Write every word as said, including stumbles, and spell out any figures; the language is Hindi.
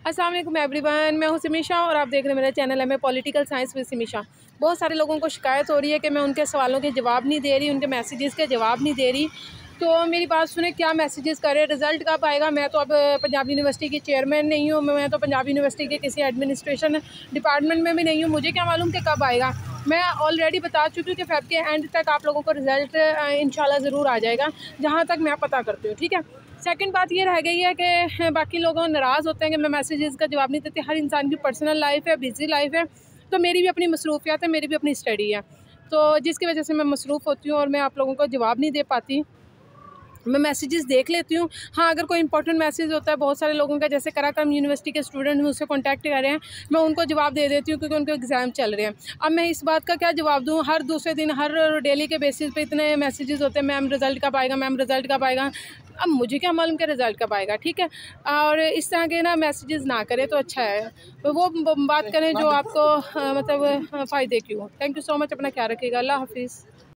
अस्सलाम वालेकुम एवरीवन, मैं हूं सिमिशा और आप देख रहे हैं मेरा चैनल है मैं पॉलिटिकल साइंस विद सिमिशा। बहुत सारे लोगों को शिकायत हो रही है कि मैं उनके सवालों के जवाब नहीं दे रही, उनके मैसेजेस के जवाब नहीं दे रही। तो मेरी बात सुने, क्या मैसेजेस करें, रिज़ल्ट कब आएगा? मैं तो अब पंजाब यूनिवर्सिटी की चेयरमैन नहीं हूँ, मैं तो पंजाब यूनिवर्सिटी के किसी एडमिनिस्ट्रेशन डिपार्टमेंट में भी नहीं हूँ, मुझे क्या मालूम कि कब आएगा। मैं ऑलरेडी बता चुकी हूँ कि फेब के एंड तक आप लोगों को रिज़ल्ट इंशाल्लाह ज़रूर आ जाएगा, जहाँ तक मैं पता करती हूँ। ठीक है, सेकंड बात ये रह गई है कि बाकी लोग नाराज़ होते हैं कि मैं मैसेजेस का जवाब नहीं देती। हर इंसान की पर्सनल लाइफ है, बिज़ी लाइफ है, तो मेरी भी अपनी मसरूफियात है, मेरी भी अपनी स्टडी है, तो जिसकी वजह से मैं मसरूफ़ होती हूँ और मैं आप लोगों को जवाब नहीं दे पाती। मैं मैसेजेस देख लेती हूँ। हाँ, अगर कोई इंपॉर्टेंट मैसेज होता है बहुत सारे लोगों का, जैसे कराकरम यूनिवर्सिटी के स्टूडेंट मुझसे कॉन्टैक्ट कर रहे हैं, मैं उनको जवाब दे देती हूँ क्योंकि उनके एग्ज़ाम चल रहे हैं। अब मैं इस बात का क्या जवाब दूँ? हर दूसरे दिन, हर डेली के बेसिस पे इतने मैसेजेस होते हैं, मैम रिज़ल्ट कब आएगा, मैम रिज़ल्ट कब आएगा। अब मुझे क्या मालूम कि रिज़ल्ट कब आएगा। ठीक है, और इस तरह के ना मैसेजेस ना करें तो अच्छा है, तो वो बात करें जो आपको मतलब फ़ायदे की हो। थैंक यू सो मच, अपना ख्याल रखिएगा। अल्लाह हाफिज़।